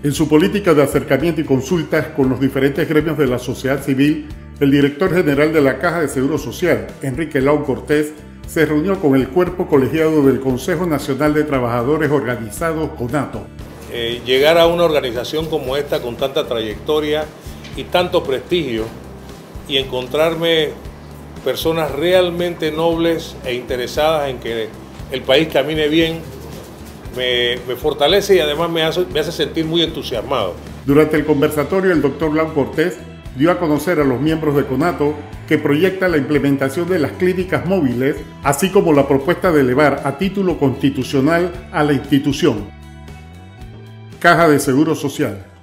En su política de acercamiento y consultas con los diferentes gremios de la sociedad civil, el director general de la Caja de Seguro Social, Enrique Lau Cortés, se reunió con el cuerpo colegiado del Consejo Nacional de Trabajadores Organizados, CONATO. Llegar a una organización como esta con tanta trayectoria y tanto prestigio y encontrarme personas realmente nobles e interesadas en que el país camine bien, me fortalece y además me hace sentir muy entusiasmado. Durante el conversatorio, el doctor Lau Cortés dio a conocer a los miembros de CONATO que proyecta la implementación de las clínicas móviles, así como la propuesta de elevar a título constitucional a la institución Caja de Seguro Social.